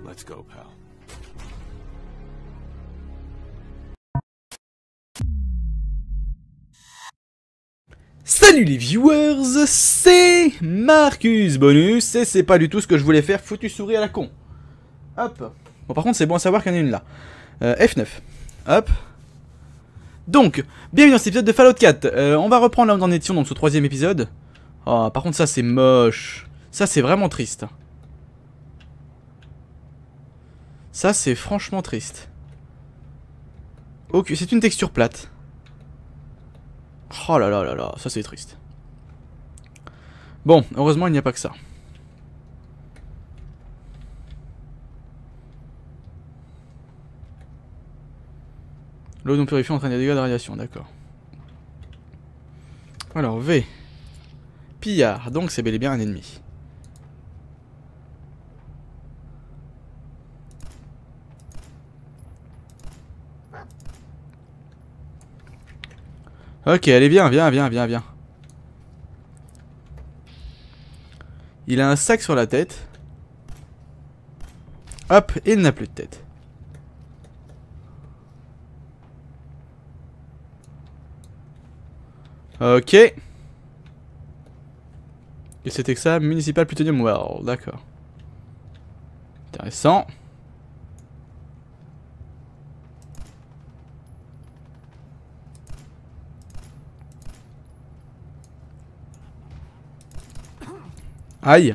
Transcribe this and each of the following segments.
Let's go, pal. Salut les viewers, c'est Marcus Bonus et c'est pas du tout ce que je voulais faire, foutu souris à la con. Hop. Bon par contre c'est bon à savoir qu'il y en a une là. F9. Hop. Donc, bienvenue dans cet épisode de Fallout 4. On va reprendre là où nous en étions, donc ce troisième épisode. Oh, par contre ça c'est moche. Ça c'est vraiment triste. Ça c'est franchement triste. Ok, c'est une texture plate. Oh là là là là, ça c'est triste. Bon, heureusement il n'y a pas que ça. L'eau non purifiée entraîne des dégâts de radiation, d'accord. Alors, V. Pillard, donc c'est bel et bien un ennemi. Ok, allez, viens. Il a un sac sur la tête. Hop, et il n'a plus de tête. Ok. Et c'était que ça, Municipal Plutonium Well, d'accord. Intéressant. Aïe.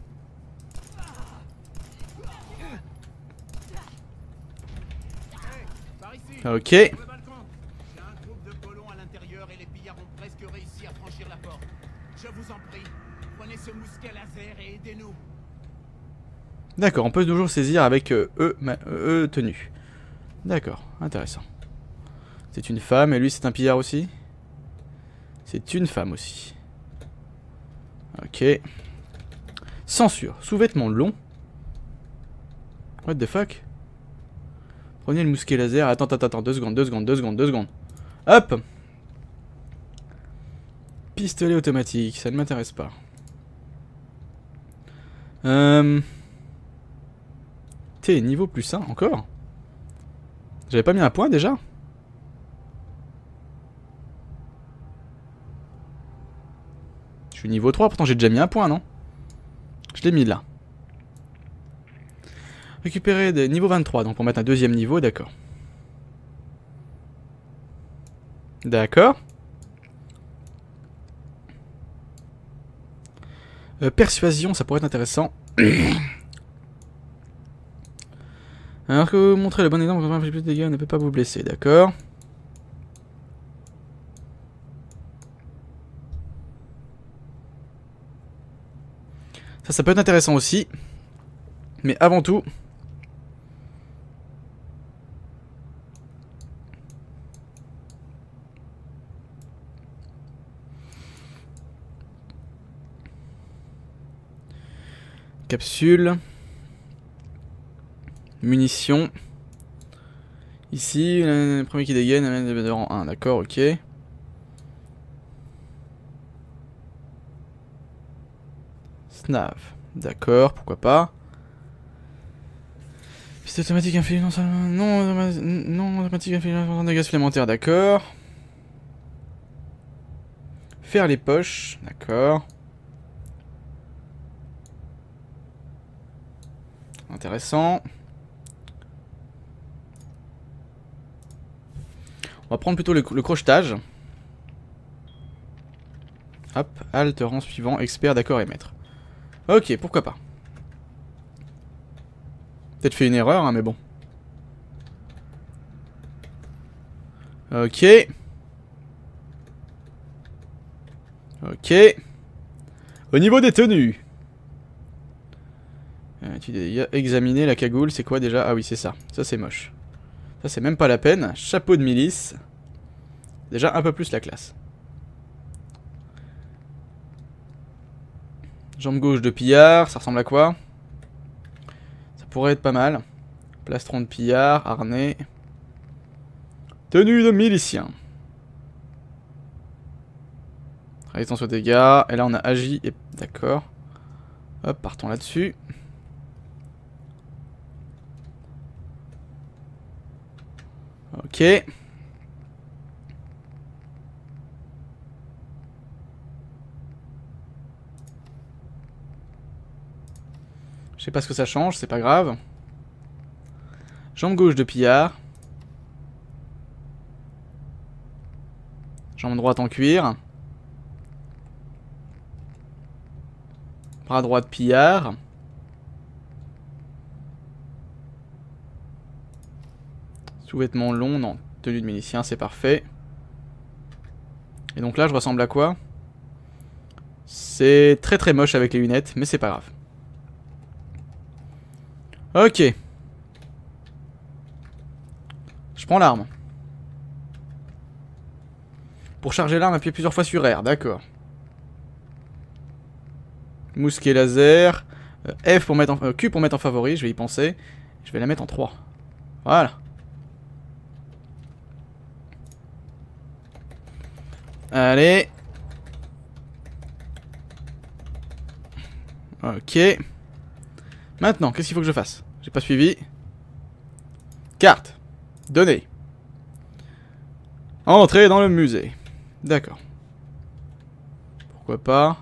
Ok. J'ai un groupe de colons à l'intérieur et les pillards ont presque réussi à franchir la porte. Je vous en prie, prenez ce mousquet laser et aidez-nous. D'accord, on peut toujours saisir avec E tenue. D'accord, intéressant. C'est une femme et lui c'est un pillard aussi. C'est une femme aussi. Ok. Censure, sous-vêtements longs. What the fuck? Prenez le mousquet laser. Attends, 2 secondes. Hop! Pistolet automatique, ça ne m'intéresse pas. T, niveau plus 1, encore? J'avais pas mis un point déjà? Je suis niveau 3, pourtant j'ai déjà mis un point, non? Je l'ai mis là. Récupérer des niveaux 23, donc pour mettre un deuxième niveau, d'accord. D'accord. Persuasion, ça pourrait être intéressant. Alors que vous montrez le bon exemple, quand plus de dégâts, on ne peut pas vous blesser, d'accord. Ça peut être intéressant aussi. Mais avant tout... Capsule. Munitions. Ici, le premier qui dégaine, de rang 1, d'accord, ok. Snav, d'accord, pourquoi pas. Piste automatique inflige non seulement... Non automatique inflige de gaz supplémentaire, d'accord. Faire les poches, d'accord. Intéressant. On va prendre plutôt le crochetage. Hop, halte, rang suivant, expert, d'accord et maître. Ok, pourquoi pas. Peut-être fait une erreur, hein, mais bon. Ok. Ok. Au niveau des tenues. Tu dois examiner la cagoule, c'est quoi déjà? Ah oui, c'est ça. Ça, c'est moche. Ça, c'est même pas la peine. Chapeau de milice. Déjà un peu plus la classe. Jambe gauche de pillard, ça ressemble à quoi? Ça pourrait être pas mal. Plastron de pillard, harnais. Tenue de milicien. Résistance aux dégâts. Et là on a agi et... D'accord. Hop, partons là-dessus. Ok. Je sais pas ce que ça change, c'est pas grave. Jambe gauche de pillard. Jambe droite en cuir. Bras droit de pillard. Sous-vêtements longs, non. Tenue de milicien, c'est parfait. Et donc là, je ressemble à quoi? C'est très très moche avec les lunettes, mais c'est pas grave. Ok. Je prends l'arme. Pour charger l'arme, appuyez plusieurs fois sur R, d'accord. Mousquet laser. F pour mettre en, Q pour mettre en favori, je vais y penser. Je vais la mettre en 3. Voilà. Allez. Ok. Maintenant, qu'est-ce qu'il faut que je fasse? J'ai pas suivi. Carte. Données. Entrer dans le musée. D'accord. Pourquoi pas.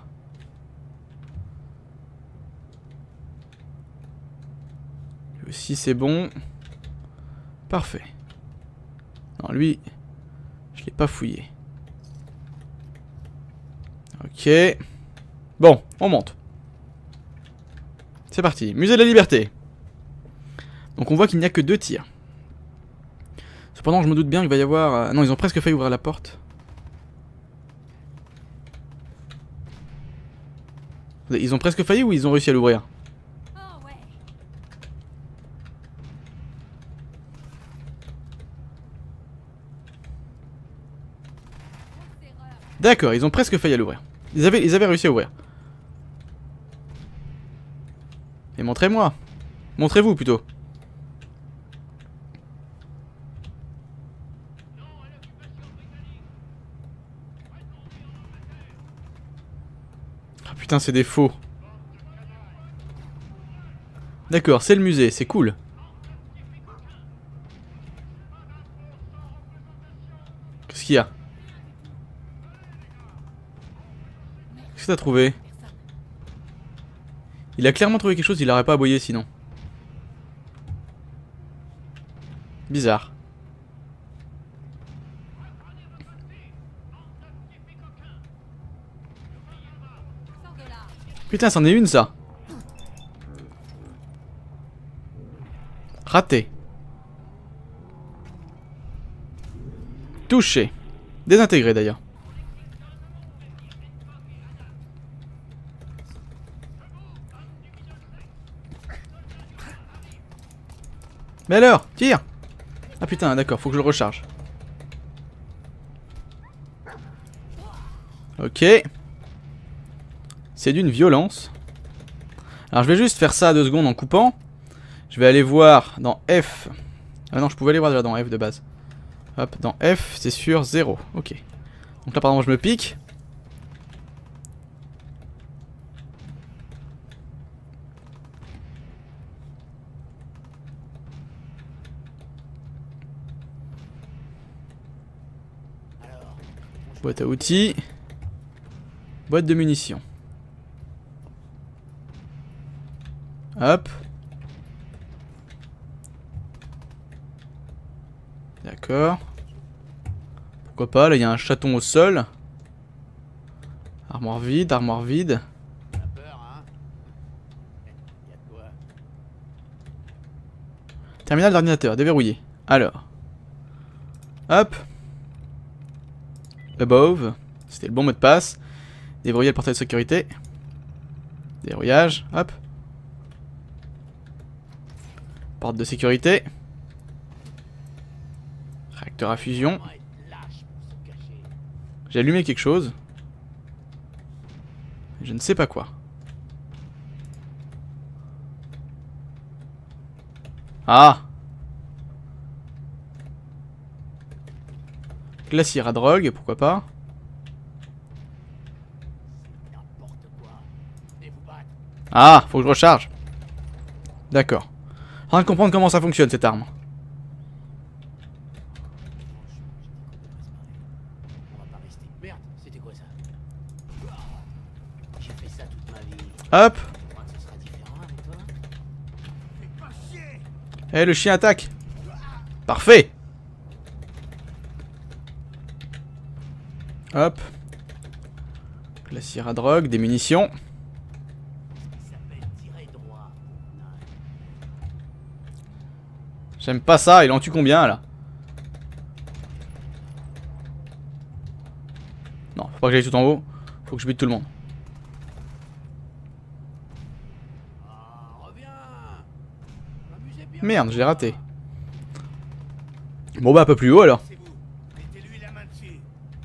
Si c'est bon. Parfait. Non, lui, je l'ai pas fouillé. Ok. Bon, on monte. C'est parti. Musée de la Liberté. Donc on voit qu'il n'y a que 2 tirs. Cependant, je me doute bien qu'il va y avoir... Non, ils ont presque failli ouvrir la porte. Ils ont presque failli ou ils ont réussi à l'ouvrir? D'accord, ils ont presque failli à l'ouvrir. Ils avaient réussi à ouvrir. Et montrez-moi. Montrez-vous plutôt. Ah putain, c'est des faux. D'accord, c'est le musée, c'est cool. Qu'est-ce qu'il y a? Qu'est-ce que t'as trouvé? Il a clairement trouvé quelque chose, il n'aurait pas aboyé sinon. Bizarre. Putain, c'en est une ça. Raté. Touché. Désintégré d'ailleurs. Mais alors, tire. Ah putain, d'accord, faut que je le recharge. Ok. C'est d'une violence. Alors je vais juste faire ça 2 secondes en coupant. Je vais aller voir dans F. Ah non, je pouvais aller voir déjà dans F de base. Hop, dans F, c'est sur 0. Ok. Donc là, par exemple, je me pique. Boîte à outils. Boîte de munitions. Hop. D'accord. Pourquoi pas, là il y a un chaton au sol. Armoire vide, armoire vide. Terminal d'ordinateur, déverrouillé. Alors. Hop. Above. C'était le bon mot de passe. Déverrouiller le portail de sécurité. Déverrouillage. Hop. Porte de sécurité. Réacteur à fusion. J'ai allumé quelque chose. Je ne sais pas quoi. Ah! Glacière à drogue, pourquoi pas? Ah, faut que je recharge. D'accord. En train de comprendre comment ça fonctionne cette arme. Hop. Je crois que ce sera différent avec toi. Fais pas chier. Eh, le chien attaque. Parfait. Hop. Glacière à drogue, des munitions. Il s'appelle tirer droit. J'aime pas ça, il en tue combien là? Non, faut pas que j'aille tout en haut. Faut que je bute tout le monde. Ah, reviens. Amusez bien. Merde, je l'ai raté. Bon bah un peu plus haut alors. C'est vous. Mettez-lui la main dessus.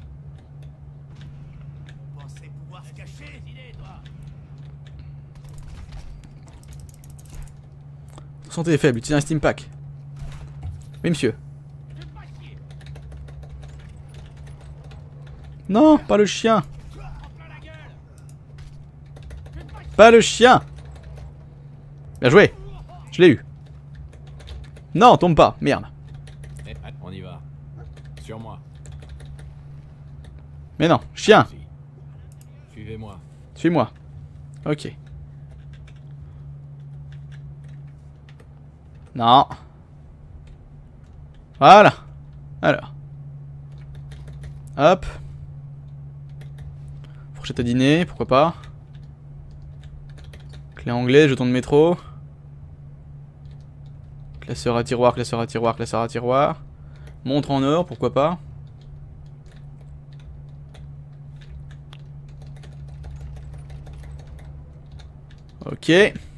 Vous pensez pouvoir se cacher, idée, toi. Santé est faible, utilisez un steam pack. Oui monsieur. Fais pas chier. Non, pas le chien. En plein la gueule. Fais pas chier. Pas le chien. Bien joué. Je l'ai eu. Non, tombe pas, merde. Eh, on y va. Sur moi. Mais non, chien. Si. Suivez-moi. Suis-moi. Ok. Non. Voilà. Alors. Hop. Fourchette à dîner, pourquoi pas. Clé anglaise, jeton de métro. Classeur à tiroir, classeur à tiroir, classeur à tiroir. Montre en or, pourquoi pas. Ok.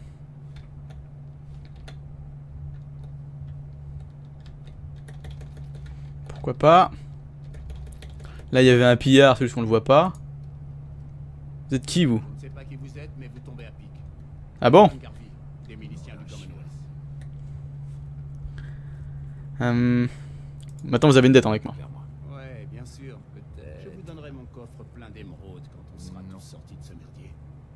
Pourquoi pas. Là il y avait un pillard, celui qu'on le voit pas. Vous êtes qui vous? Je ne sais pas qui vous êtes, mais vous tombez à pic. Ah bon? Garvey, des miliciens du Commonwealth. Maintenant vous avez une dette avec moi. Vers moi. Ouais, bien sûr, peut-être. Je vous donnerai mon coffre plein d'émeraudes quand on sera tous sortis de ce merdier.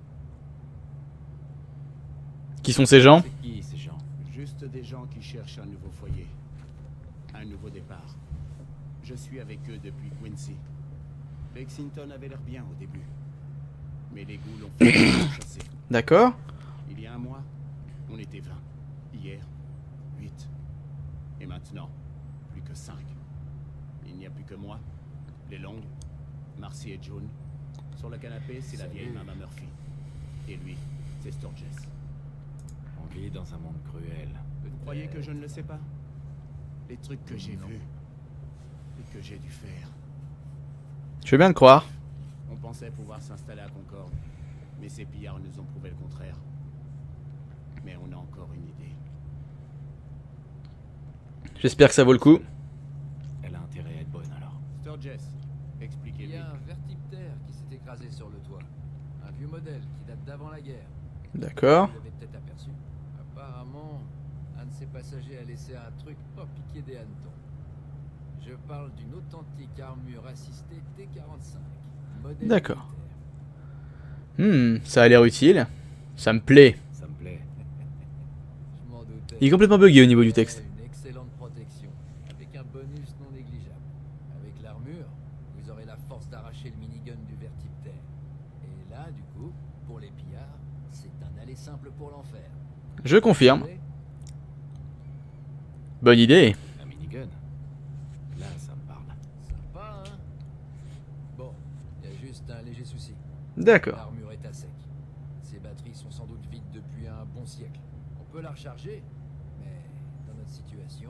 Qui sont ces gens? C'est qui ces gens? Juste des gens qui cherchent un nouveau foyer. Un nouveau départ. Je suis avec eux depuis Quincy. Lexington avait l'air bien au début. Mais les ghouls ont fait chasser. D'accord. Il y a un mois, on était 20. Hier, 8. Et maintenant, plus que 5. Il n'y a plus que moi, les Longs, Marcy et June. Sur le canapé, c'est la vieille Mama Murphy. Et lui, c'est Sturgis. On vit dans un monde cruel. Vous croyez que je ne le sais pas? Les trucs que j'ai vus et que j'ai dû faire. Je veux bien te croire. On pensait pouvoir s'installer à Concorde, mais ces pillards nous ont prouvé le contraire. Mais on a encore une idée. J'espère que ça vaut le coup. Elle a intérêt à être bonne alors. Sturgis, Il expliquez-lui. y a un vertiptère qui s'est écrasé sur le toit. Un vieux modèle qui date d'avant la guerre. D'accord. Vous l'avez peut-être aperçu. Apparemment, un de ses passagers a laissé un truc pas piqué des hannetons. Je parle d'une authentique armure assistée T-45. Modèle D'accord. militaire. Ça a l'air utile. Ça me plaît. Ça me plaît. Je m'en doutais. Il est complètement bugué au niveau du texte. Une excellente protection, avec un bonus non négligeable. Avec l'armure, vous aurez la force d'arracher le minigun du vertiptère. Et là, du coup, pour les pillards, c'est un aller simple pour l'enfer. Je confirme. Vous voyez? Bonne idée. Un minigun. Là, ça me parle. Sympa, hein? Bon, il y a juste un léger souci. D'accord. L'armure est à sec. Ces batteries sont sans doute vides depuis un bon siècle. On peut la recharger, mais dans notre situation,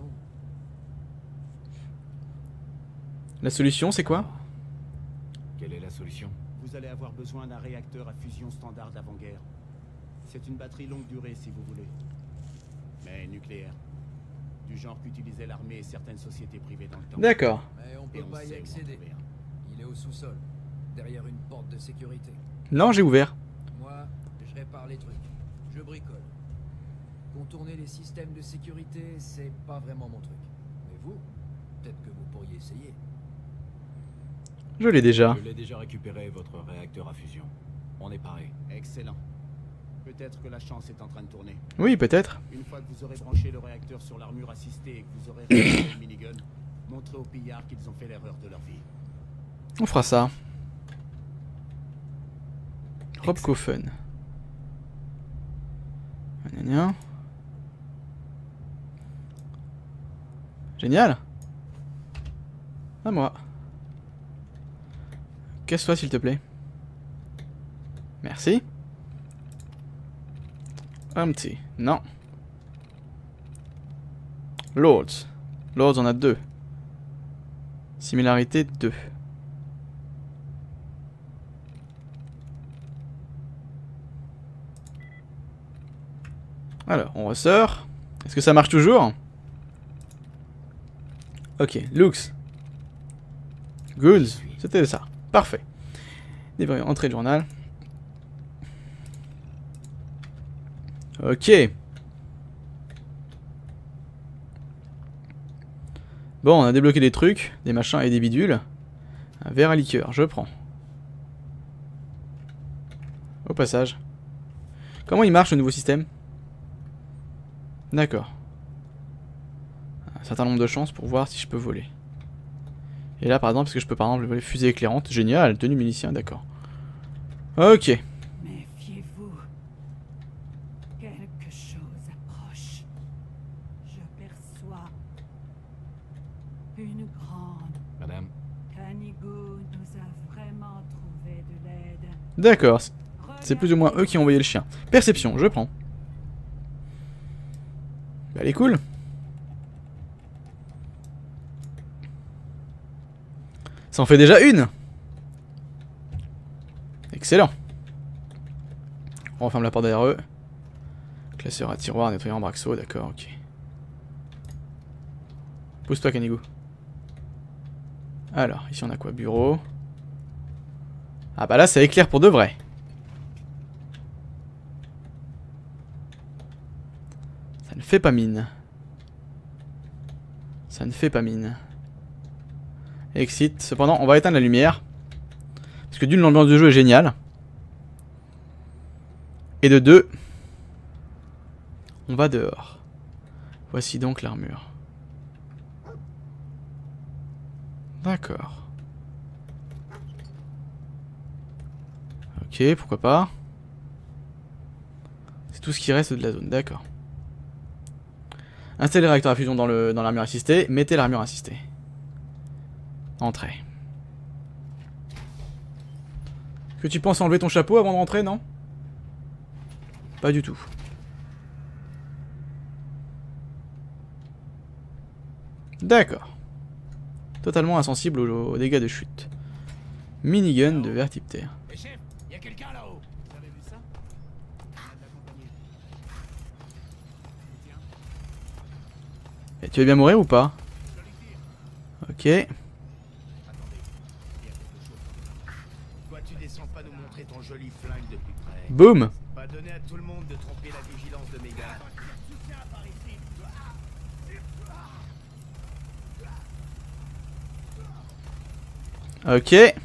La solution, c'est quoi? Quelle est la solution? Vous allez avoir besoin d'un réacteur à fusion standard d'avant-guerre. C'est une batterie longue durée si vous voulez. Mais nucléaire. Du genre qu'utilisaient l'armée et certaines sociétés privées dans le temps. D'accord. mais on Et peut on pas y sait où en accéder. trouver un. Il est au sous-sol, derrière une porte de sécurité. Non, j'ai ouvert. Moi, je répare les trucs. Je bricole. Contourner les systèmes de sécurité, c'est pas vraiment mon truc. Mais vous, peut-être que vous pourriez essayer. Je l'ai déjà. Je l'ai déjà récupéré, votre réacteur à fusion. On est paré. Excellent. Peut-être que la chance est en train de tourner. Oui, peut-être. Une fois que vous aurez branché le réacteur sur l'armure assistée et que vous aurez réparé le minigun, montrez aux pillards qu'ils ont fait l'erreur de leur vie. On fera ça. Rob Coffen. Gna gna. Génial. À moi. Casse-toi s'il te plaît. Merci. Empty. Non. Lords. Lords on a 2. Similarité 2. Alors, on ressort. Est-ce que ça marche toujours? Ok, looks. Good. C'était ça. Parfait. Entrée de journal. Ok. Bon, on a débloqué des trucs, des machins et des bidules. Un verre à liqueur, je prends. Au passage. Comment il marche le nouveau système? D'accord. Un certain nombre de chances pour voir si je peux voler. Et là par exemple, est-ce que je peux par exemple voler fusée éclairante? Génial, tenue milicien, d'accord. Ok. Méfiez-vous. Quelque chose approche. Je perçois une grande. Madame, Canigo nous a vraiment trouvé de l'aide. D'accord. C'est plus ou moins eux qui ont envoyé le chien. Perception, je prends. Bah, elle est cool. Ça en fait déjà une. Excellent. On referme la porte derrière eux. Classeur à tiroir, nettoyant Braxo, d'accord, ok. Pousse-toi, Canigo. Alors, ici on a quoi? Bureau. Ah bah là, ça éclaire pour de vrai. Ça ne fait pas mine. Ça ne fait pas mine. Exit. Cependant, on va éteindre la lumière. Parce que d'une, l'ambiance du jeu est géniale. Et de deux, on va dehors. Voici donc l'armure. D'accord. Ok, pourquoi pas. C'est tout ce qui reste de la zone, d'accord. Installez le réacteur à fusion dans l'armure assistée. Mettez l'armure assistée. Entrée. Est-ce que tu penses enlever ton chapeau avant de rentrer, non? Pas du tout. D'accord. Totalement insensible aux dégâts de chute. Minigun de Vertipter. Et chef, y a quelqu'un là-haut. Vous avez vu ça? On a de l'accompagner. Tiens, Et tu veux bien mourir ou pas? je lui tire. Ok. Attendez. Il y a quelque chose. Toi, tu descends pas nous montrer ton joli flingue de plus près. Boum. Pas donné à tout le monde de tromper la vigilance de mes gars. Ok.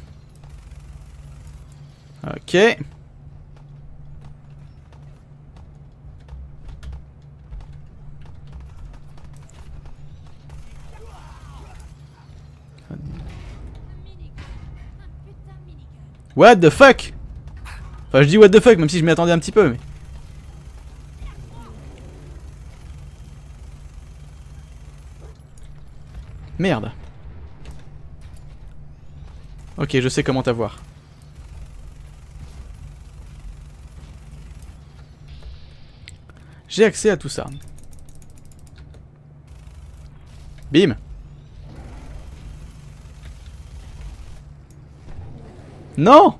Ok. What the fuck? Enfin, je dis what the fuck, même si je m'y attendais un petit peu, mais... Merde. Ok, je sais comment t'avoir. J'ai accès à tout ça. Bim. Non.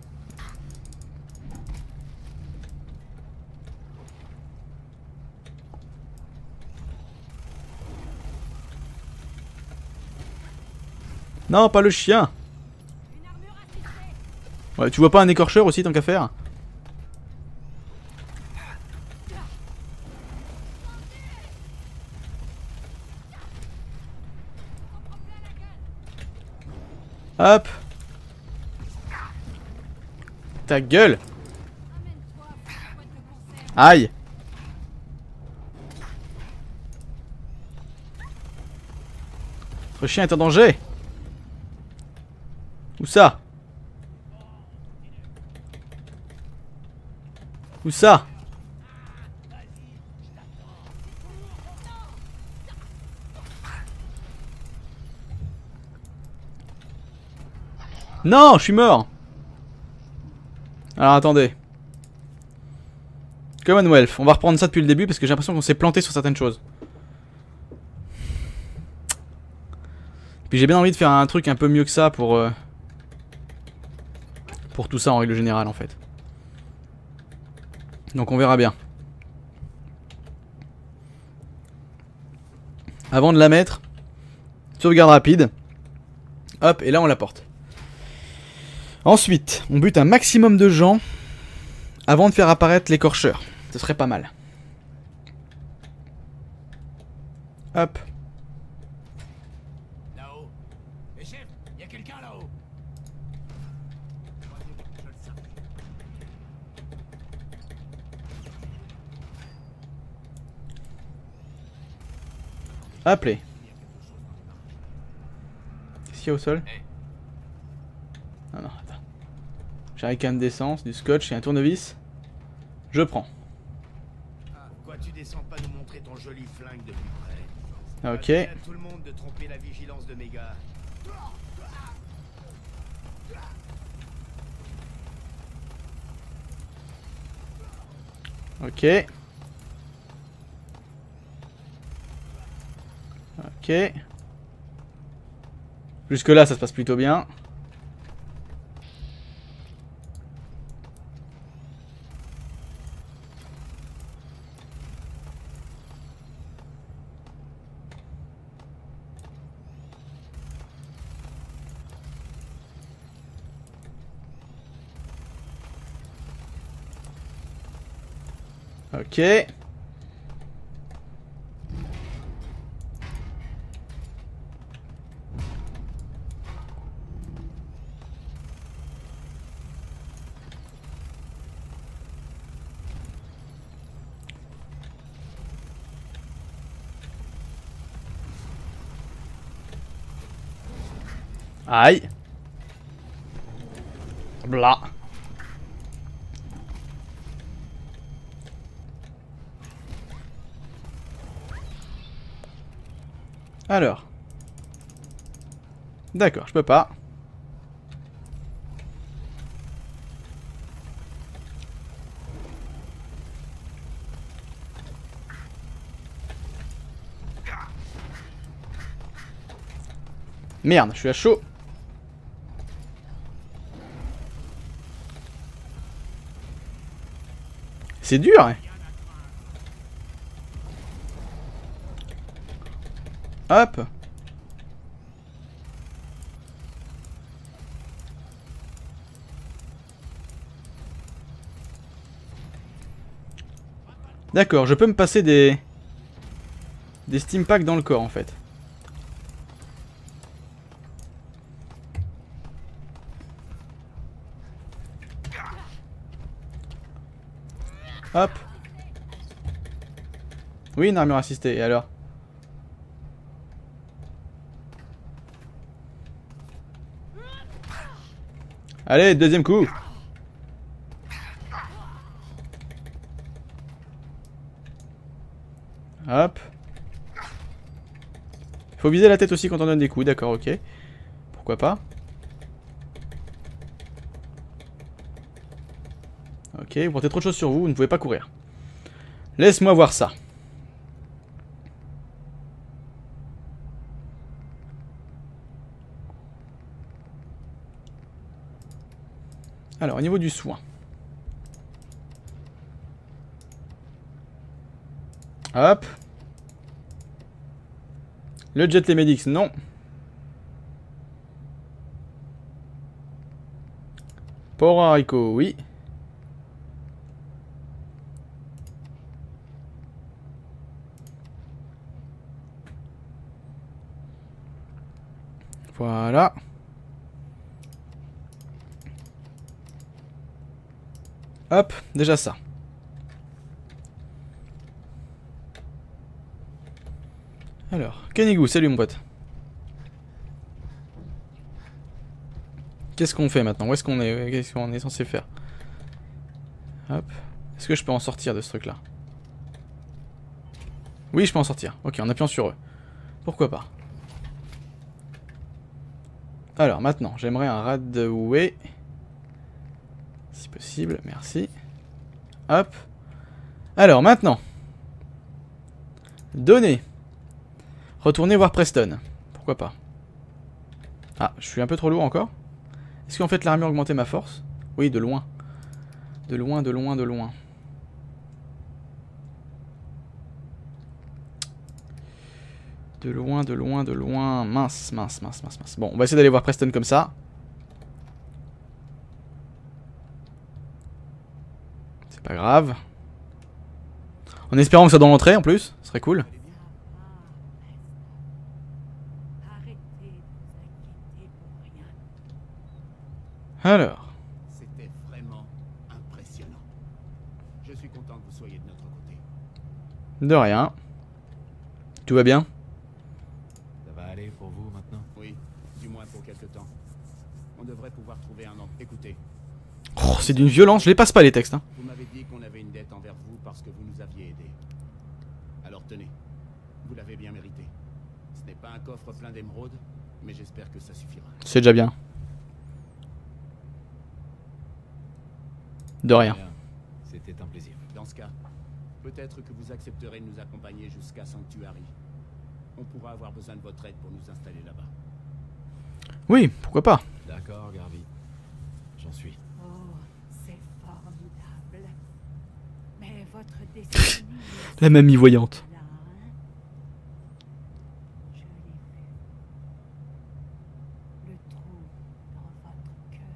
Non, pas le chien. Ouais, tu vois pas un écorcheur aussi tant qu'à faire? Hop. Ta gueule. Aïe. Votre chien est en danger. Où ça? Où ça? Non, je suis mort. Alors attendez. Commonwealth, on va reprendre ça depuis le début parce que j'ai l'impression qu'on s'est planté sur certaines choses. Puis j'ai bien envie de faire un truc un peu mieux que ça pour tout ça en règle générale en fait. Donc on verra bien. Avant de la mettre, sauvegarde rapide. Hop, et là on la porte. Ensuite, on bute un maximum de gens avant de faire apparaître l'écorcheur. Ce serait pas mal. Hop. Là-haut. Et chef, il y a quelqu'un là-haut. Appelez. Qu'est-ce qu'il y a au sol? Ah non, attends. J'ai un canne d'essence, du scotch et un tournevis. Je prends. Pourquoi tu descends pas nous montrer ton joli flingue de plus près? Ok. Pas à tout le monde de tromper la vigilance de mes gars. Ok. Ok. Jusque là ça se passe plutôt bien. Ok. Aïe. Blah. Alors. D'accord, je peux pas. Merde, je suis à chaud. C'est dur, hein. Hop. D'accord, je peux me passer des steam packs dans le corps en fait. Hop. Oui, une armure assistée, et alors? Allez, deuxième coup. Hop. Faut viser la tête aussi quand on donne des coups, d'accord, ok. Pourquoi pas. Ok, vous portez trop de choses sur vous, vous ne pouvez pas courir. Laisse-moi voir ça. Alors, au niveau du soin. Hop. Le jet les medics, non. Pour haricot, oui. Voilà. Hop, déjà ça. Alors, Kenigou, salut mon pote. Qu'est-ce qu'on fait maintenant? Où est-ce qu'on est? Qu'est-ce qu'on est censé faire? Hop. Est-ce que je peux en sortir de ce truc-là? Oui, je peux en sortir. Ok, en appuyant sur eux. Pourquoi pas? Alors maintenant, j'aimerais un Radway. Si possible, merci. Hop. Alors maintenant. Donner. Retourner voir Preston. Pourquoi pas. Ah, je suis un peu trop lourd encore. Est-ce qu'en fait l'armure augmentait ma force? Oui, de loin. De loin, de loin, de loin. De loin, de loin, de loin. Mince, mince, mince, mince, mince. Bon, on va essayer d'aller voir Preston comme ça. C'est pas grave. En espérant que ça soit dans l'entrée en plus, ce serait cool. Arrêtez de vous inquiéter pour rien. Alors. C'était vraiment impressionnant. Je suis content que vous soyez de notre côté. De rien. Tout va bien? Ça va aller pour vous maintenant? Oui, du moins pour quelque temps. On devrait pouvoir trouver un emploi. Écoutez, Oh, c'est d'une violence, je les passe pas les textes. Hein. vous m'avez dit qu'on avait une dette envers vous parce que vous nous aviez aidés. Alors tenez, vous l'avez bien mérité. Ce n'est pas un coffre plein d'émeraudes, mais j'espère que ça suffira. C'est déjà bien. De rien. C'était un plaisir. Dans ce cas, peut-être que vous accepterez de nous accompagner jusqu'à Sanctuary. On pourra avoir besoin de votre aide pour nous installer là-bas. Oui, pourquoi pas. D'accord, Garvey. J'en suis. Oh, c'est formidable. Mais votre destinée... La mamie voyante. Là, hein? Je l'ai vu. Le trou dans votre cœur.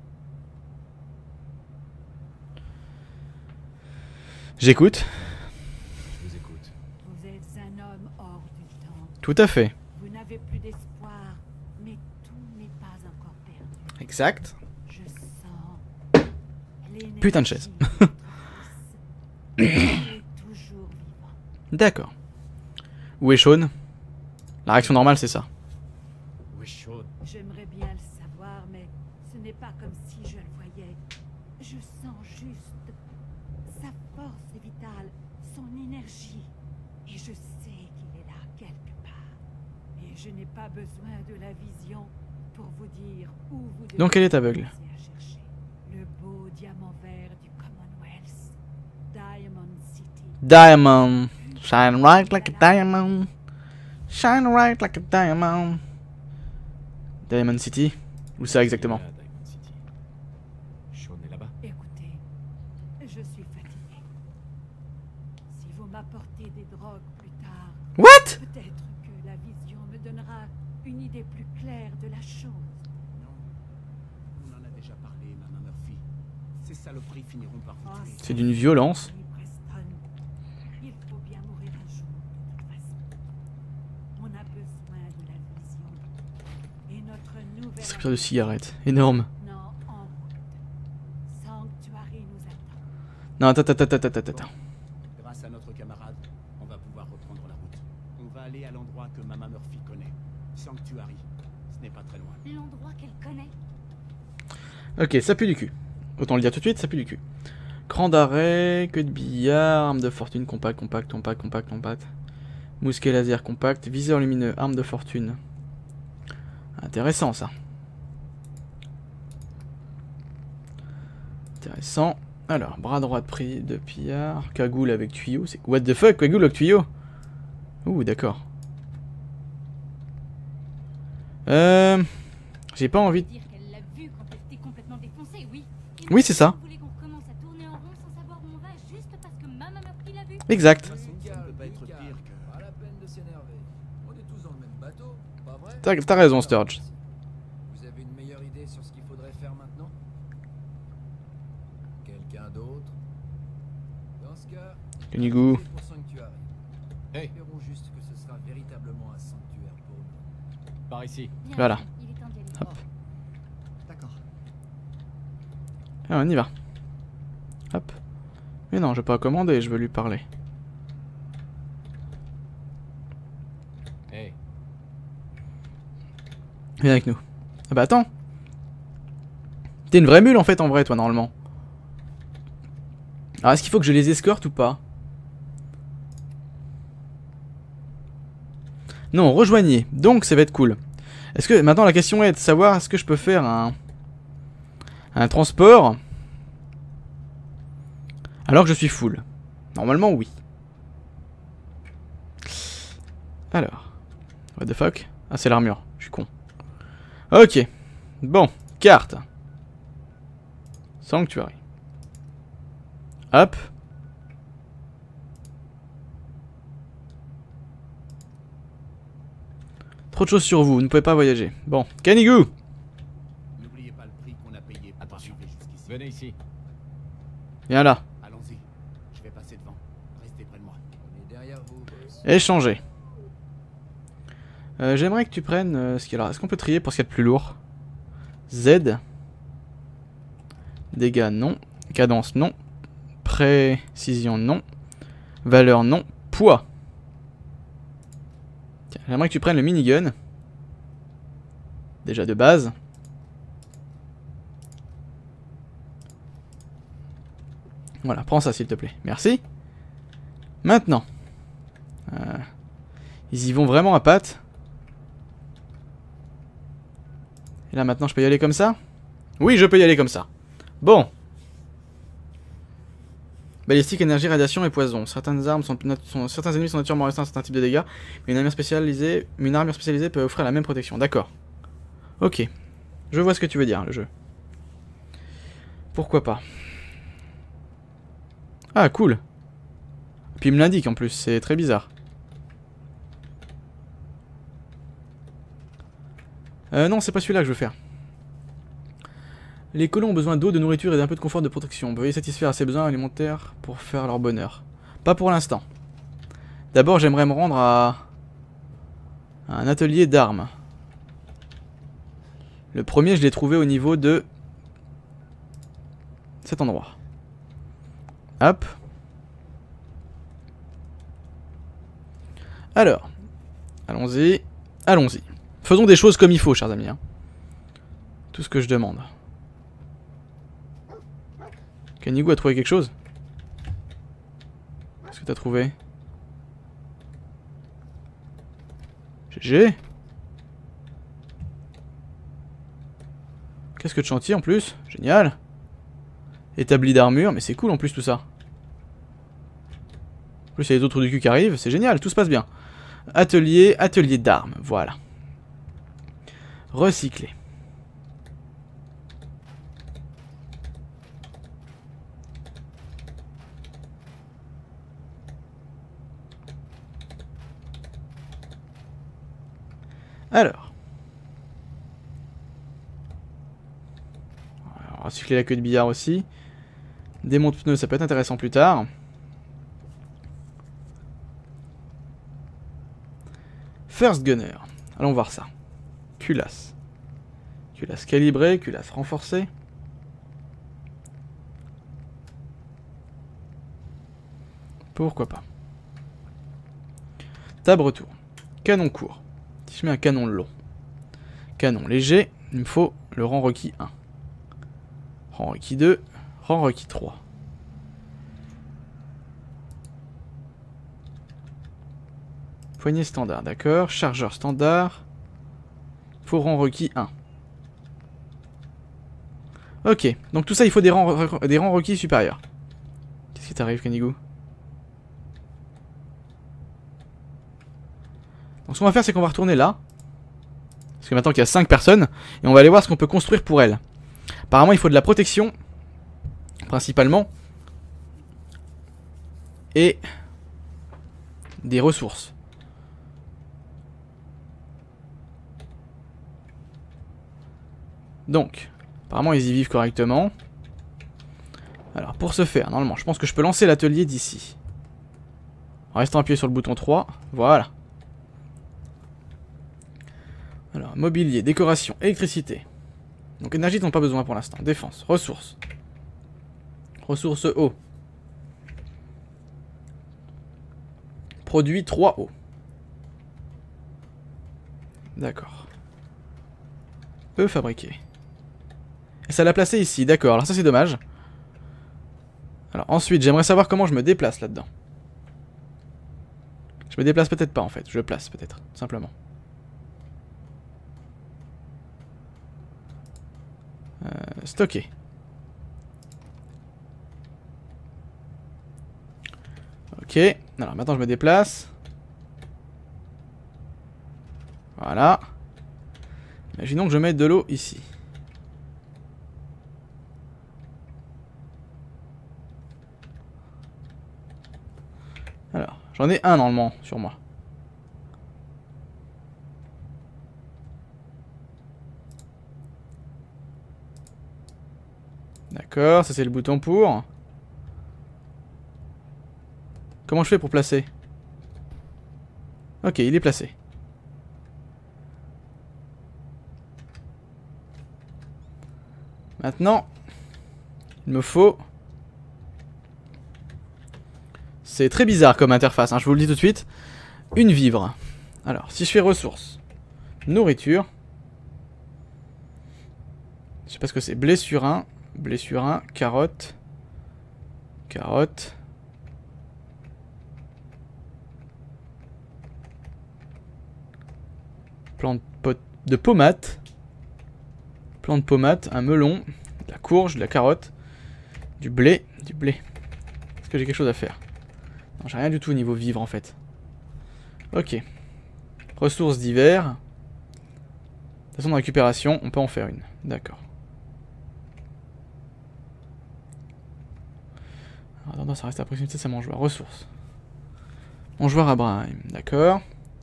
J'écoute. Je vous écoute. Vous êtes un homme hors du temps. Tout à fait. Vous n'avez plus d'espoir, mais tout n'est pas encore perdu. Exact. Je sens l'énergie Putain de chaise. de votre fils. Il est toujours vivant. D'accord. Où est Sean? La réaction normale, c'est ça. Oui, chaud. J'aimerais bien le savoir, mais ce n'est pas comme si je le voyais. Je sens juste sa force vitale, son énergie. Et je sais qu'il est là quelque part. Et je n'ai pas besoin de la vision pour vous dire où vous devez Donc elle est aveugle. commencer à chercher. Le beau diamant vert du Commonwealth. Diamond City. Diamond. Shine right like a diamond. Shine right like a diamond. Diamond City. Où ça exactement? Il y a Diamond City. Sean est là-bas. Écoutez, je suis fatigué. Si vous m'apportez des drogues plus tard, What? peut-être que la vision me donnera une idée plus claire de la chose. Non, on en a déjà parlé, Maman Murphy. Ces saloperies finiront par vous tuer. C'est d'une violence. Oui, Preston, il faut bien mourir un jour, de toute façon. On a besoin de la vision. Et notre nouvelle... Distributeur de cigarettes. Énorme. Non, en route. Sanctuary nous attend. Non, attends. Grâce à notre camarade, on va pouvoir reprendre la route. On va aller à l'endroit que Maman Murphy connaît. Sanctuary. Ce n'est pas très loin. L'endroit qu'elle connaît. Ok, ça pue du cul. Autant le dire tout de suite, ça pue du cul. Cran d'arrêt, queue de billard, arme de fortune, compact. Mousquet laser compact, viseur lumineux, arme de fortune. Intéressant ça. Intéressant. Alors, bras droit de prix de pillard, cagoule avec tuyau. C'est what the fuck, cagoule avec tuyau? Ouh, d'accord. J'ai pas envie de... Dire qu'elle l'a vu quand elle était complètement défoncée, oui. Et Oui, c'est ça. Vous voulez qu'on recommence à tourner en rond sans savoir où on va juste parce que Maman Murphy l'a vu? Exact. De toute façon, ça ne peut pas être pire que... Pas la peine de s'énerver. On est tous dans le même bateau, pas vrai? T'as raison, Sturge. Vous avez une meilleure idée sur ce qu'il faudrait faire maintenant? Quelqu'un d'autre? Dans ce cas, Le Nigou. pour Sanctuary. Hey. Espérons juste que ce sera véritablement un sanctuaire pour nous. Par ici. Bien, Voilà. Il est temps d'y aller. Hop. D'accord. Ah, on y va. Hop. Mais non, je veux pas commander, je veux lui parler. Hey. Viens avec nous. Ah bah attends. T'es une vraie mule en fait, en vrai, toi, normalement. Alors, est-ce qu'il faut que je les escorte ou pas? Non, rejoignez. Donc, ça va être cool. Est-ce que maintenant la question est de savoir est-ce que je peux faire un transport alors que je suis full? Normalement oui. Alors, what the fuck? Ah c'est l'armure, je suis con. Ok, bon, carte. Sanctuary. Hop. Trop de choses sur vous, vous ne pouvez pas voyager. Bon, Canigou. N'oubliez pas le prix qu'on a payé pour Attention. arriver jusqu'ici. Venez ici. Viens là. Allons-y. Je vais passer devant. Restez près de moi. On est derrière vous, boss. Échanger. J'aimerais que tu prennes ce qu'il y a là. Est-ce qu'on peut trier pour ce qu'il y a de plus lourd? Z. Dégâts non. Cadence non. Précision non. Valeur non. Poids. Tiens, j'aimerais que tu prennes le minigun. Déjà de base. Voilà, prends ça s'il te plaît. Merci. Maintenant. Ils y vont vraiment à pattes. Et là maintenant je peux y aller comme ça? Oui, je peux y aller comme ça. Bon. Balistique, énergie, radiation et poison. Certaines armes certains ennemis sont naturellement résistants à certains types de dégâts, mais une armure spécialisée peut offrir la même protection. D'accord. Ok. Je vois ce que tu veux dire, le jeu. Pourquoi pas. Ah, cool. Puis il me l'indique en plus, c'est très bizarre. Non, c'est pas celui-là que je veux faire. Les colons ont besoin d'eau, de nourriture et d'un peu de confort de protection. Veuillez satisfaire à ces besoins alimentaires pour faire leur bonheur. Pas pour l'instant. D'abord, j'aimerais me rendre à un atelier d'armes. Le premier, je l'ai trouvé au niveau de cet endroit. Hop. Alors, allons-y. Allons-y. Faisons des choses comme il faut, chers amis. Hein. Tout ce que je demande. Canigou a trouvé quelque chose? Qu'est-ce que t'as trouvé? GG. Qu'est-ce que de chantier en plus? Génial. Établi d'armure, mais c'est cool en plus tout ça. En plus il y a les autres du cul qui arrivent, c'est génial, tout se passe bien. Atelier d'armes, voilà. Recycler. Alors. On va recycler la queue de billard aussi. Démonte pneus, ça peut être intéressant plus tard. First Gunner. Allons voir ça. Culasse. Culasse calibrée, culasse renforcée. Pourquoi pas. Tabre retour. Canon court. Si je mets un canon long. Canon léger, il me faut le rang requis 1. Rang requis 2. Rang requis 3. Poignée standard, d'accord. Chargeur standard. Faut rang requis 1. Ok, donc tout ça il faut des rangs requis supérieurs. Qu'est-ce qui t'arrive, Canigou? Donc ce qu'on va faire, c'est qu'on va retourner là. Parce que maintenant qu'il y a 5 personnes, et on va aller voir ce qu'on peut construire pour elles. Apparemment il faut de la protection, principalement, et des ressources. Donc, apparemment ils y vivent correctement. Alors pour ce faire, normalement, je pense que je peux lancer l'atelier d'ici. En restant appuyé sur le bouton 3, voilà. Alors, mobilier, décoration, électricité. Donc énergie, ils n'ont pas besoin pour l'instant. Défense, ressources. Ressources eau. Produit 3 eau. D'accord. Fabriquer. Et ça l'a placé ici, d'accord. Alors ça c'est dommage. Alors ensuite, j'aimerais savoir comment je me déplace là-dedans. Je me déplace peut-être pas en fait. Je place peut-être, simplement. stocker. Ok, alors maintenant je me déplace. Voilà. Imaginons que je mette de l'eau ici. Alors, j'en ai un normalement sur moi. D'accord, ça c'est le bouton pour. Comment je fais pour placer? Ok, il est placé. Maintenant, il me faut... C'est très bizarre comme interface, hein, je vous le dis tout de suite. Une vivre. Alors, si je fais ressources, nourriture. Je sais pas ce que c'est. Blé sur 1, carotte. Carotte. Plante de pommade. Plante de pommade, un melon, de la courge, de la carotte, du blé. Est-ce que j'ai quelque chose à faire? Non, j'ai rien du tout au niveau vivre en fait. Ok. Ressources divers. Façon de récupération, on peut en faire une. D'accord. Attends, ça reste à proximité, c'est mon joueur. Ressources. Mon joueur Abraham, d'accord.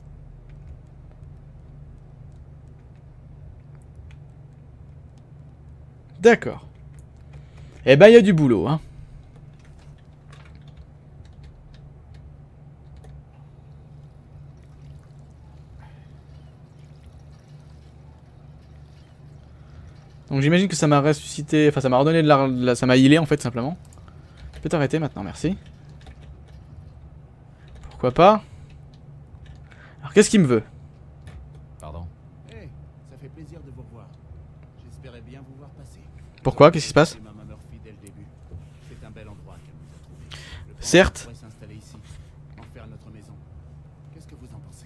D'accord. Eh ben, il y a du boulot, hein. Donc j'imagine que ça m'a ressuscité, enfin ça m'a redonné de la... ça m'a healé en fait simplement. Je peux t'arrêter maintenant, merci. Pourquoi pas? Alors qu'est-ce qu'il me veut? Pardon. Hey, ça fait plaisir de vous revoir. J'espérais bien vous voir passer. Pourquoi? Qu'est-ce qui se passe? C'est Mama Murphy dès le début. C'est un bel endroit qu'elle nous a trouvé. Je pense Certes. qu'on pourrait s'installer ici, en faire notre maison. Qu'est-ce que vous en pensez?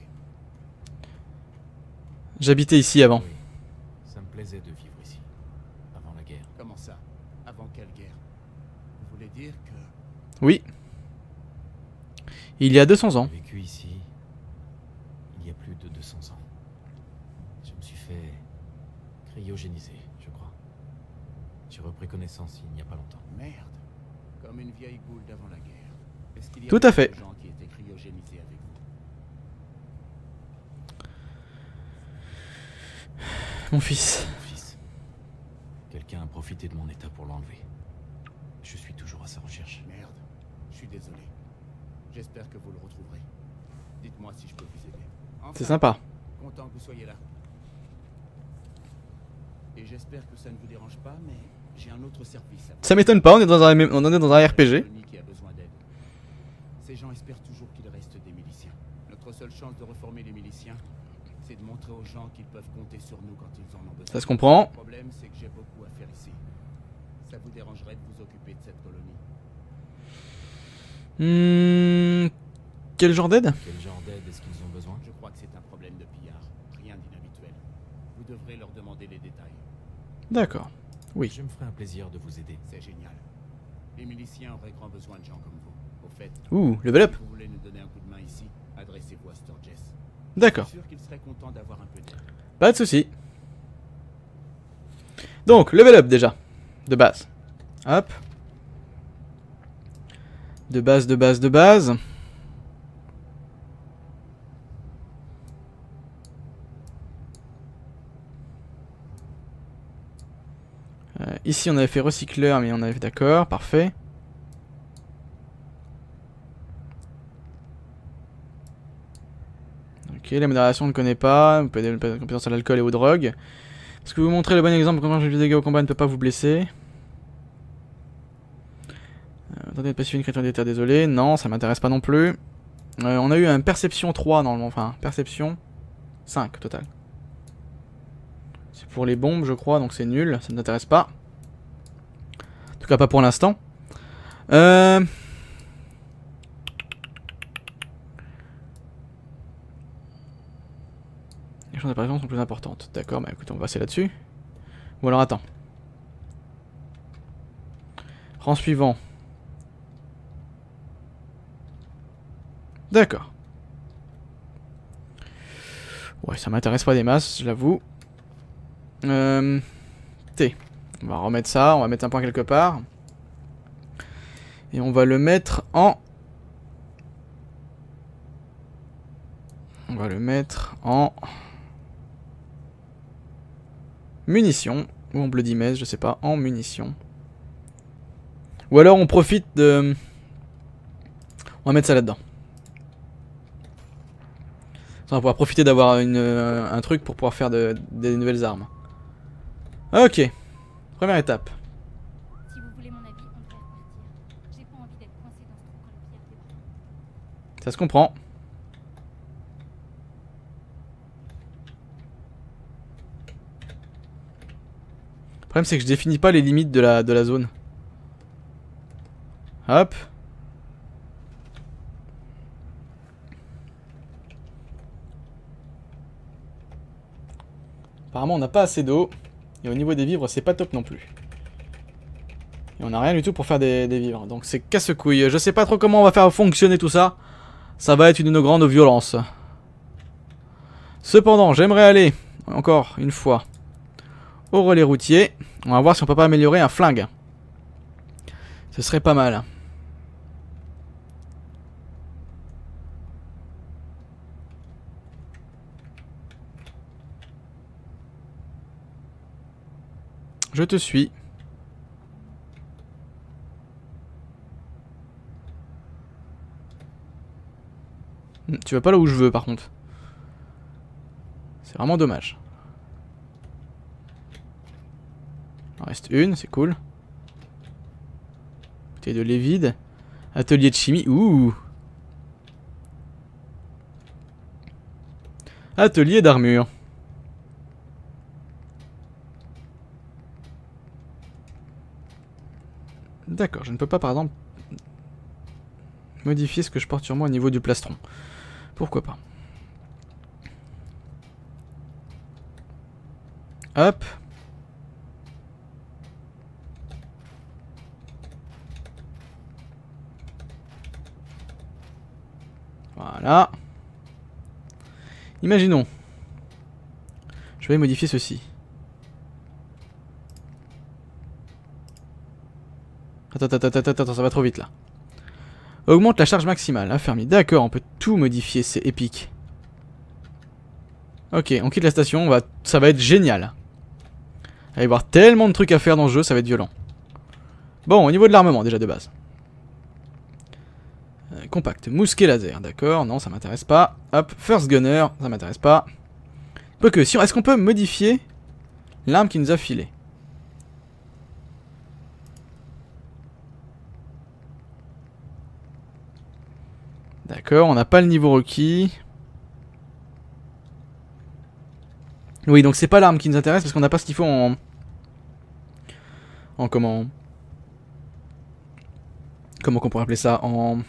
J'habitais ici avant. Oui. Ça me plaisait de vivre ici. Avant la guerre. Comment ça? Avant quelle guerre? Vous voulez dire que... Oui. Il y a 200 ans. J'ai vécu ici il y a plus de 200 ans. Je me suis fait cryogéniser, je crois. J'ai repris connaissance il n'y a pas longtemps. Merde. Comme une vieille goule d'avant la guerre. Est-ce qu'il y a Tout à fait. des gens qui étaient cryogénisés avec vous? Mon fils. Mon fils. Quelqu'un a profité de mon état pour l'enlever. Je suis toujours à sa recherche. Merde. Je suis désolé. J'espère que vous le retrouverez. Dites-moi si je peux vous aider. Enfin, C'est sympa. content que vous soyez là. Et j'espère que ça ne vous dérange pas, mais j'ai un autre service à vous. Ça m'étonne pas, on est dans un RPG. Qui a besoin d'aide. Ces gens espèrent toujours qu'il reste des miliciens. Notre seule chance de reformer les miliciens, c'est de montrer aux gens qu'ils peuvent compter sur nous quand ils en ont besoin. Ça se comprend. Le problème, c'est que j'ai beaucoup à faire ici. Ça vous dérangerait de vous occuper de cette colonie? Quel genre d'aide? Quel genre d'aide est-ce qu'ils ont besoin? Je crois que c'est un problème de pillard. Rien d'inhabituel. Vous devrez leur demander les détails. D'accord. Oui. Je me ferai un plaisir de vous aider. C'est génial. Les miliciens auraient grand besoin de gens comme vous. Au fait, Ouh, level up. si vous voulez nous donner un coup de main ici, adressez-vous à Sturgess. D'accord. Je suis sûr qu'il serait content d'avoir un peu d'aide. Pas de soucis. Donc, level up déjà. De base. Hop. De base. Ici on avait fait recycleur mais on avait d'accord, parfait. Ok, la modération on ne connaît pas, vous pouvez donner compétence à l'alcool et aux drogues. Est-ce que vous montrez le bon exemple comment je des dégâts au combat ne peut pas vous blesser? Tentez de pacifier une créature des terres, désolé. Non, ça m'intéresse pas non plus. On a eu un perception 3 normalement, enfin perception 5 total. C'est pour les bombes je crois, donc c'est nul, ça ne m'intéresse pas. En tout cas pas pour l'instant. Les chances d'apparition sont plus importantes. D'accord, bah écoute, on va passer là-dessus. Ou alors attends. Prends suivant. D'accord. Ouais, ça m'intéresse pas des masses, je l'avoue. T. On va remettre ça, on va mettre un point quelque part. Et on va le mettre en... On va le mettre en... munitions. Ou en bloody mess, je sais pas, en munitions. Ou alors on profite de... On va mettre ça là-dedans. On va pouvoir profiter d'avoir un truc pour pouvoir faire des nouvelles armes. Ok. Première étape. Si vous voulez mon avis, on devrait repartir. J'ai pas envie d'être coincé dans ce trou quand le pierre débarque. Ça se comprend. Le problème c'est que je définis pas les limites de la zone. Hop. Apparemment on n'a pas assez d'eau. Et au niveau des vivres c'est pas top non plus. Et on n'a rien du tout pour faire des vivres. Donc c'est casse-couille. Je sais pas trop comment on va faire fonctionner tout ça. Ça va être une grande violence. Cependant j'aimerais aller, encore une fois, au relais routier. On va voir si on peut pas améliorer un flingue. Ce serait pas mal. Je te suis. Tu vas pas là où je veux par contre. C'est vraiment dommage. Il en reste une, c'est cool. Bouteille de lait vide. Atelier de chimie. Ouh. Atelier d'armure. D'accord, je ne peux pas par exemple modifier ce que je porte sur moi au niveau du plastron. Pourquoi pas. Hop. Voilà. Imaginons. Je vais modifier ceci. Attends, ça va trop vite là. Augmente la charge maximale, affermi. D'accord, on peut tout modifier, c'est épique. Ok, on quitte la station, ça va être génial. Il va y avoir tellement de trucs à faire dans ce jeu, ça va être violent. Bon, au niveau de l'armement déjà de base. Compact, mousquet laser, d'accord, non ça m'intéresse pas. Hop, first gunner, ça m'intéresse pas. Quoique, si est-ce qu'on peut modifier l'arme qui nous a filé? D'accord, on n'a pas le niveau requis. Oui, donc c'est pas l'arme qui nous intéresse parce qu'on n'a pas ce qu'il faut en comment qu'on pourrait appeler ça en...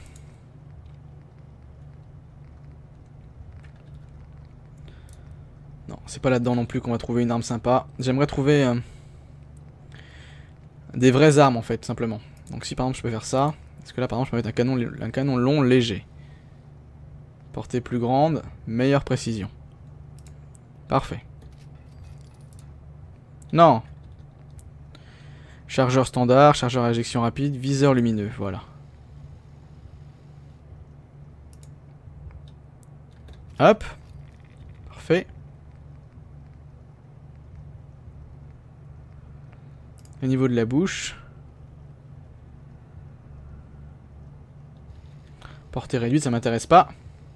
Non, c'est pas là-dedans non plus qu'on va trouver une arme sympa. J'aimerais trouver des vraies armes en fait, simplement. Donc si par exemple je peux faire ça, parce que là par exemple je peux mettre un canon long léger. Portée plus grande, meilleure précision. Parfait. Non. Chargeur standard, chargeur à éjection rapide, viseur lumineux, voilà. Hop. Parfait. Au niveau de la bouche. Portée réduite, ça m'intéresse pas.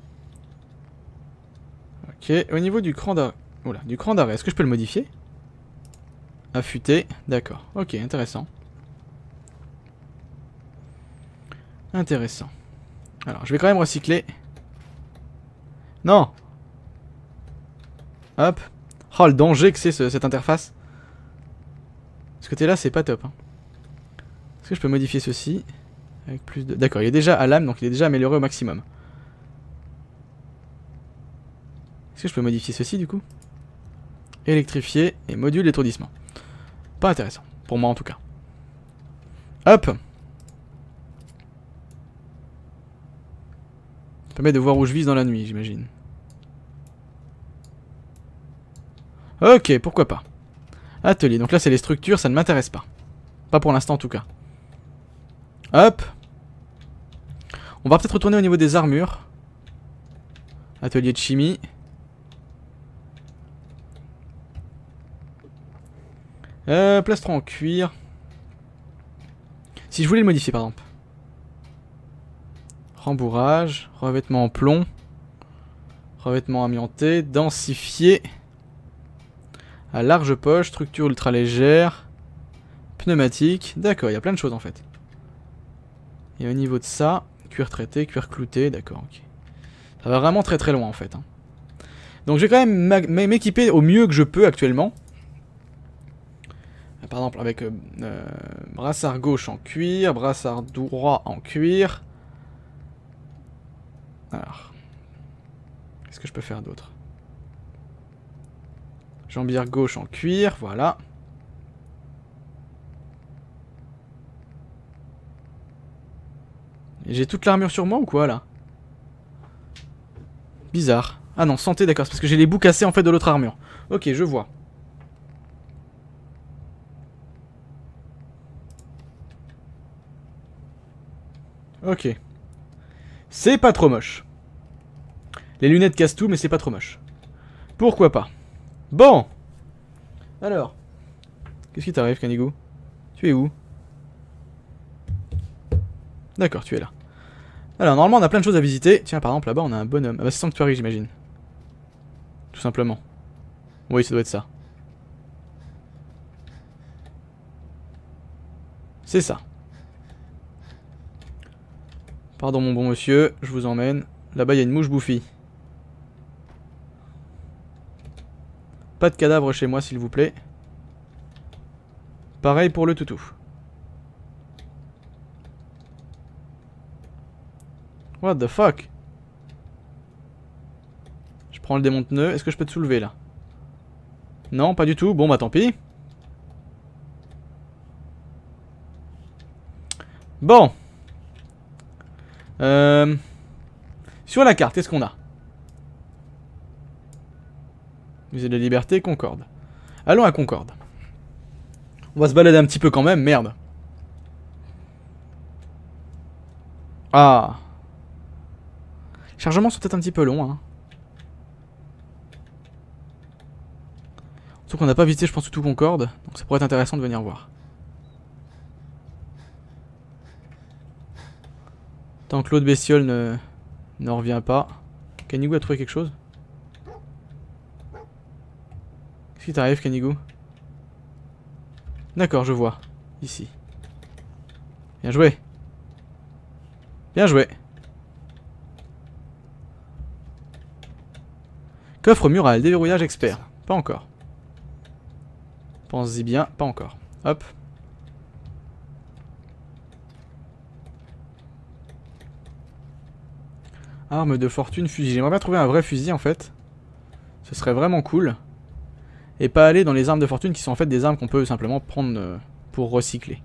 Ok, au niveau du cran d'arrêt. Oula, du cran d'arrêt, est-ce que je peux le modifier? Affûté, d'accord. Ok, intéressant. Intéressant. Alors, je vais quand même recycler. Non! Hop. Oh, le danger que c'est cette interface. Ce côté-là, c'est pas top. Hein. Est-ce que je peux modifier ceci? Avec plus de... D'accord, il est déjà à l'âme, donc il est déjà amélioré au maximum. Est-ce que je peux modifier ceci, du coup? Électrifier et module d'étourdissement. Pas intéressant, pour moi en tout cas. Hop, permet de voir où je vise dans la nuit, j'imagine. Ok, pourquoi pas. Atelier, donc là c'est les structures, ça ne m'intéresse pas. Pas pour l'instant en tout cas. Hop. On va peut-être retourner au niveau des armures. Atelier de chimie. Plastron en cuir. Si je voulais le modifier par exemple. Rembourrage, revêtement en plomb. Revêtement amianté, densifié. À large poche, structure ultra légère. Pneumatique. D'accord, il y a plein de choses en fait. Et au niveau de ça, cuir traité, cuir clouté, d'accord, ok. Ça va vraiment très très loin en fait. Hein. Donc je vais quand même m'équiper au mieux que je peux actuellement. Par exemple avec brassard gauche en cuir, brassard droit en cuir. Alors, qu'est-ce que je peux faire d'autre? Jambière gauche en cuir, voilà. J'ai toute l'armure sur moi ou quoi là? Bizarre. Ah non, santé, d'accord, c'est parce que j'ai les bouts cassés en fait de l'autre armure. Ok, je vois. Ok. C'est pas trop moche. Les lunettes cassent tout, mais c'est pas trop moche. Pourquoi pas? Bon. Alors. Qu'est-ce qui t'arrive, Canigou? Tu es où? D'accord, tu es là. Alors, normalement, on a plein de choses à visiter. Tiens, par exemple, là-bas, on a un bonhomme. Ah bah, c'est Sanctuary, j'imagine. Tout simplement. Oui, ça doit être ça. C'est ça. Pardon, mon bon monsieur, je vous emmène. Là-bas, il y a une mouche bouffie. Pas de cadavre chez moi, s'il vous plaît. Pareil pour le toutou. What the fuck? Je prends le démonte-pneu. Est-ce que je peux te soulever, là? Non, pas du tout. Bon, bah tant pis. Bon. Sur la carte, qu'est-ce qu'on a? Musée de la Liberté, Concorde. Allons à Concorde. On va se balader un petit peu quand même, merde. Ah. Les chargements sont peut-être un petit peu longs, hein. Surtout qu'on n'a pas visité, je pense, tout Concorde. Donc ça pourrait être intéressant de venir voir. Tant que l'autre bestiole ne revient pas. Canigou a trouvé quelque chose? Qu'est-ce qui t'arrive, Canigou? D'accord, je vois. Ici. Bien joué. Bien joué. Coffre mural, déverrouillage expert. Pas encore. Pense-y bien, pas encore. Hop. Arme de fortune, fusil. J'aimerais bien trouver un vrai fusil en fait. Ce serait vraiment cool. Et pas aller dans les armes de fortune qui sont en fait des armes qu'on peut simplement prendre pour recycler.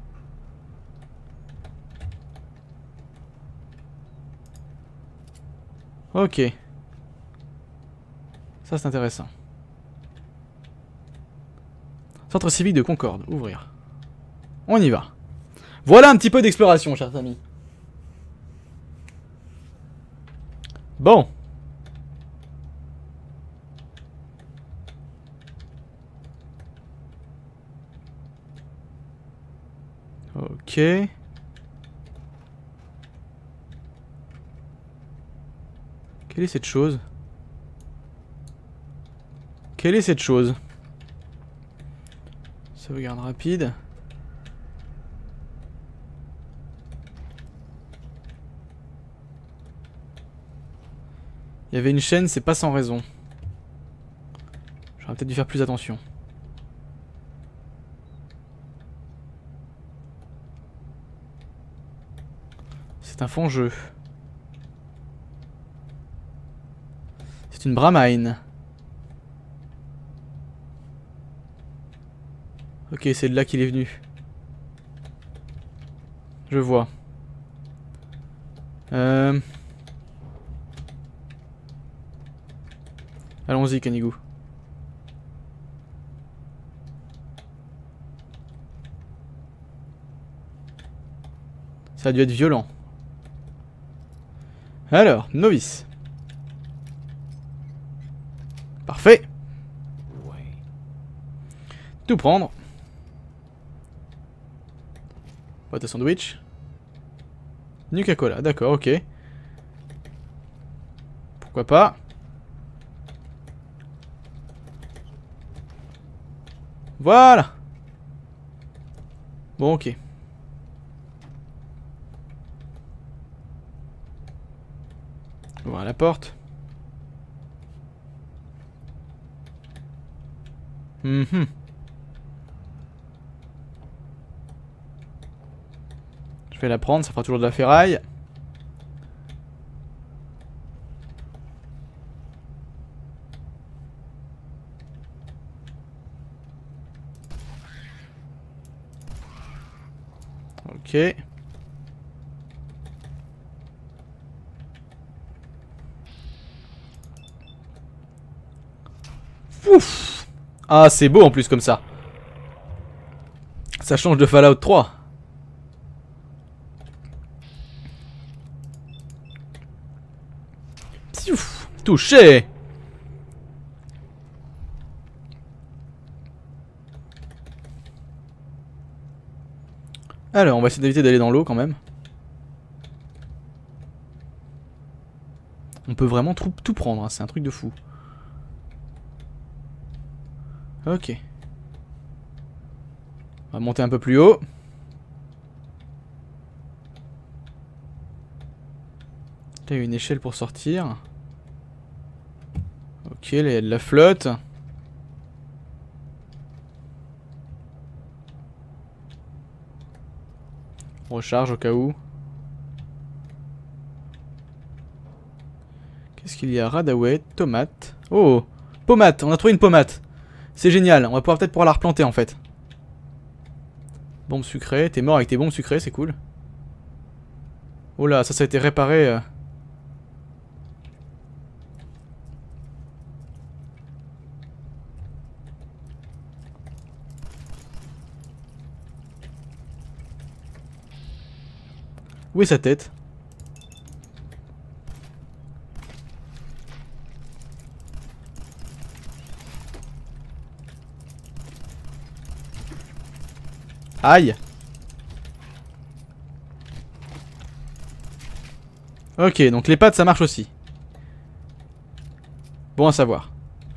Ok. Ça c'est intéressant. Centre civique de Concorde, ouvrir. On y va. Voilà un petit peu d'exploration, chers amis. Bon. Ok. Quelle est cette chose? Quelle est cette chose? Sauvegarde rapide. Il y avait une chaîne, c'est pas sans raison. J'aurais peut-être dû faire plus attention. C'est un fond-jeu. C'est une Bramine. Ok, c'est de là qu'il est venu. Je vois. Allons-y, Canigou. Ça a dû être violent. Alors, novice. Parfait. Ouais. Tout prendre. Boîte à sandwich. Nuka-Cola, d'accord, ok. Pourquoi pas. Voilà. Bon, ok. Ouvrir la porte. Mhm. Je vais la prendre, ça fera toujours de la ferraille. Ok. Ouf. Ah, c'est beau en plus comme ça. Ça change de Fallout 3. Piouf. Touché. Alors, on va essayer d'éviter d'aller dans l'eau quand même. On peut vraiment tout prendre, hein, c'est un truc de fou. Ok. On va monter un peu plus haut. Là, il y a une échelle pour sortir. Ok, là, il y a de la flotte. On recharge au cas où. Qu'est-ce qu'il y a? Radaway, tomate. Oh, pommade, on a trouvé une pommade. C'est génial, on va peut-être pouvoir la replanter en fait. Bombe sucrée, t'es mort avec tes bombes sucrées, c'est cool. Oh là, ça a été réparé. Où est sa tête? Aïe. Ok, donc les pattes ça marche aussi. Bon à savoir.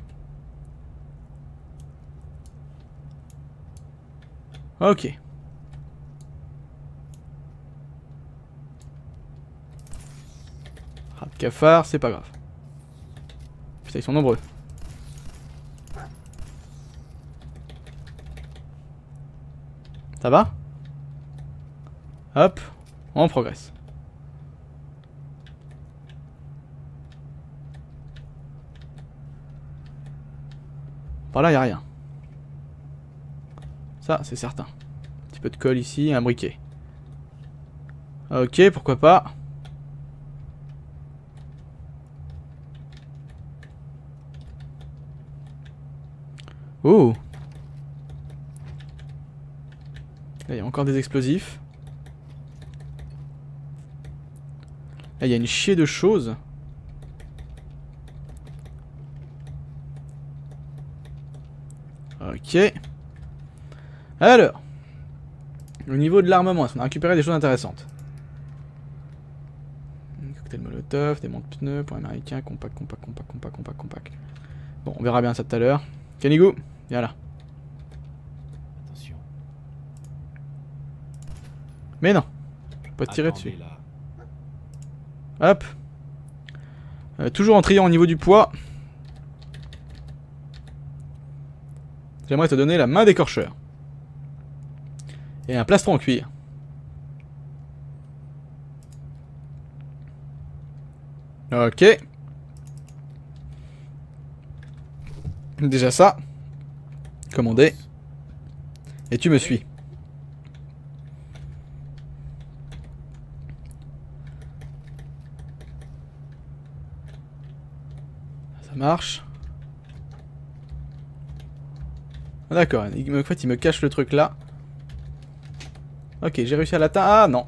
Ok. Rat de cafard, c'est pas grave. Putain, ils sont nombreux. Ça va? Hop, on progresse. Par là, y a rien. Ça, c'est certain. Un petit peu de colle ici et un briquet. Ok, pourquoi pas. Oh. Là, il y a encore des explosifs. Là, il y a une chier de choses. Ok. Alors. Au niveau de l'armement, est-ce qu'on a récupéré des choses intéressantes? Cocktail molotov, des montes pneus, point américain, compact. Bon, on verra bien ça tout à l'heure. Canigou, viens là. Attention. Mais non, je peux pas te tirer Attendez, dessus. là. Hop. Toujours en triant au niveau du poids. J'aimerais te donner la main d'écorcheur. Et un plastron en cuir. Ok. Déjà ça. Commandé. Et tu me suis. Ça marche. D'accord, en fait il me cache le truc là. Ok, j'ai réussi à l'atteindre. Ah non.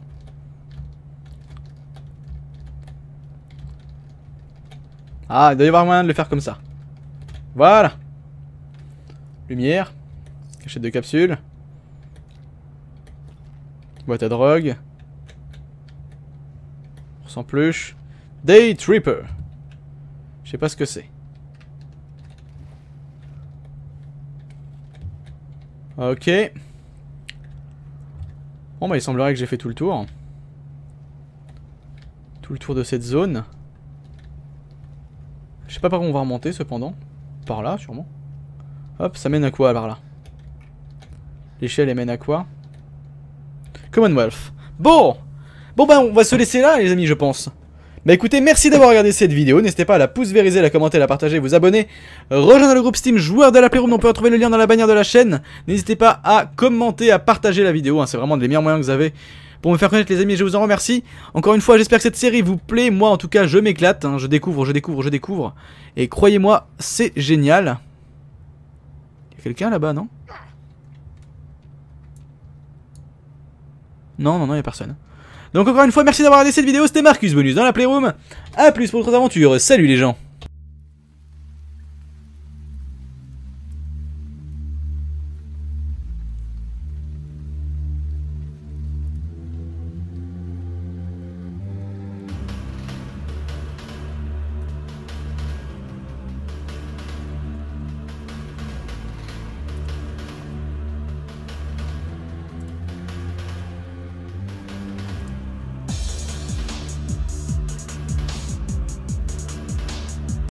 Ah, il doit y avoir moyen de le faire comme ça. Voilà. Lumière. Cachette de capsule. Boîte à drogue. Sans peluche. Day Tripper. Je sais pas ce que c'est. Ok. Bon bah il semblerait que j'ai fait tout le tour. Tout le tour de cette zone. Je sais pas par où on va remonter cependant. Par là sûrement. Hop, ça mène à quoi par là? L'échelle elle mène à quoi? Commonwealth. Bon! Bon bah on va se laisser là les amis je pense. Bah écoutez, merci d'avoir regardé cette vidéo. N'hésitez pas à la pouce vériser, la commenter, la partager, vous abonner. Rejoindre le groupe Steam joueur de la Playroom, on peut retrouver le lien dans la bannière de la chaîne. N'hésitez pas à commenter, à partager la vidéo, hein, c'est vraiment des meilleurs moyens que vous avez pour me faire connaître les amis, je vous en remercie. Encore une fois, j'espère que cette série vous plaît. Moi en tout cas, je m'éclate, hein, je découvre. Et croyez-moi, c'est génial. Il y a quelqu'un là-bas, non? Non, il y a personne. Donc encore une fois, merci d'avoir regardé cette vidéo, c'était Marcus Bonus dans la Playroom. A plus pour d'autres aventures, salut les gens.